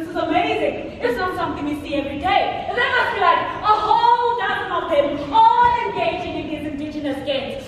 is amazing. It's not something we see every day. And there must be like a whole dozen of them all engaging in these indigenous games.